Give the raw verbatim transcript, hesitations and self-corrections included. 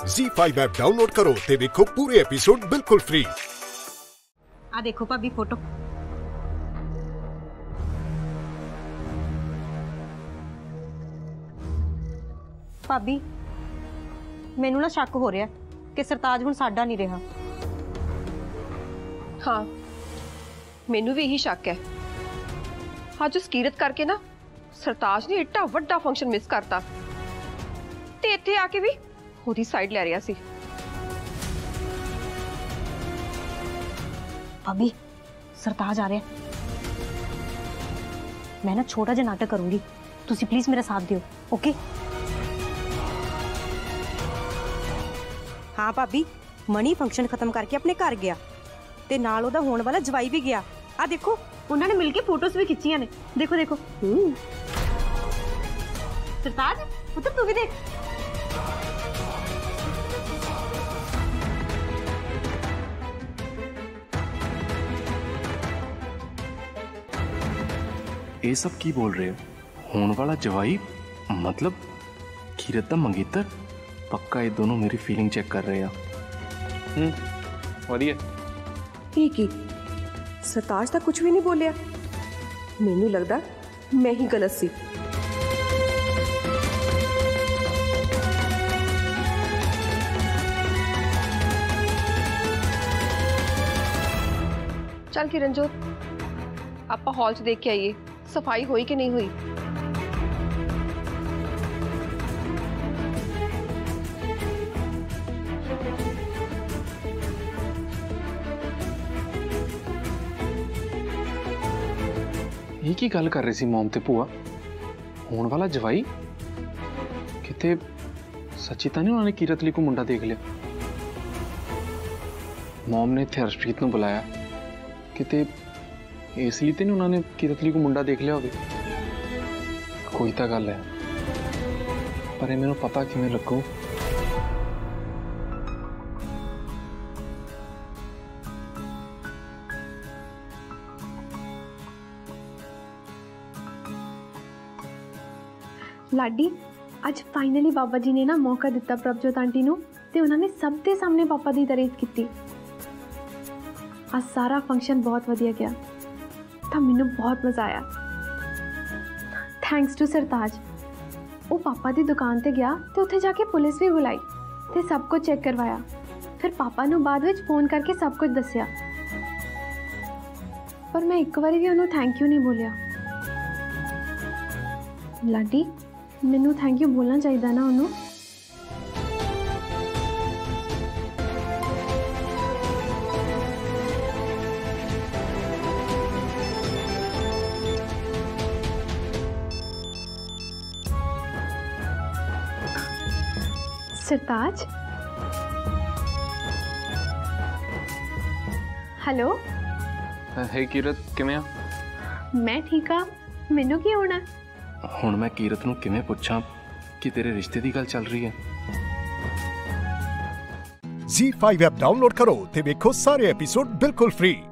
ज़ी five app download करो ते देखो पूरे एपिसोड बिल्कुल फ्री। आ देखो भाभी फोटो। भाभी मैनू ना शक हो रहा कि सरताज हुण साडा नहीं रहा। हाँ मैनू भी यही शक है। आज उस कीरत करके ना सरताज ने एड्डा वड्डा फंक्शन मिस करता ते इत्थे आके भी ओदी साइड ले रहा सी। भाभी सरताज आ रहा है। मैं ना छोटा जिहा नाटक करूंगी, तुसी प्लीज मेरा साथ दियो। ओके हाँ भाभी, मनी फंक्शन खत्म करके अपने घर गया ते नाल ओदा होने वाला जवाई भी गया। आ देखो उन्होंने मिलके फोटोज भी खिंचियां ने। देखो देखो सरताज पुत्र तू भी देख। ये सब की बोल रहे हो? होने वाला जवाई मतलब कीरत दा मंगेतर? पक्का ये दोनों मेरी फीलिंग चेक कर रहे हैं। हम्म वधिया। ठीक ही सरताज तक कुछ भी नहीं बोलिया। मैनू लगदा मैं ही गलत सी। चल किरणजोत आप हॉल च देख के आइए सफाई हुई कि नहीं हुई। ये की गल कर रही सी मॉम ते भूआ? होने वाला जवाई किते सच्ची तो नहीं उन्होंने कीरत ली को मुंडा देख लिया? मॉम ने इत्थे हर्षप्रीत नूं बुलाया किते इसलिए तो नहीं उन्होंने कीरत ली को मुंडा देख लिया होवे? कोई तो गल है पर मैनू पता किवें लगू? लाडी आज फाइनली बाबा जी ने ना मौका दिता प्रभजोत आंटी नूं ते उन्होंने सब दे सामने पापा की तारीफ की। आज सारा फंक्शन बहुत वधिया गया तो मैनू बहुत मजा आया। Thanks to Sartaj. वो पापा की दुकान ते गया तो उत्थे जाके पुलिस भी बुलाई ते सब कुछ चेक करवाया। फिर पापा नूं बाद विच फोन करके सब कुछ दसिया पर मैं एक बारी भी उन्होंने थैंक यू नहीं बोलिया। लाडी मैनू थैंक यू बोलना चाहिए ना उन्होंने। सरताज हेलो। है कीरत किवें आ? मैं ठीक हाँ, मैनू की होना? हुण मैं कीरत नूं किवें पुछां कि तेरे रिश्ते की गल चल रही है? ज़ी फाइव ऐप डाउनलोड करो ते देखो सारे एपिसोड बिल्कुल फ्री।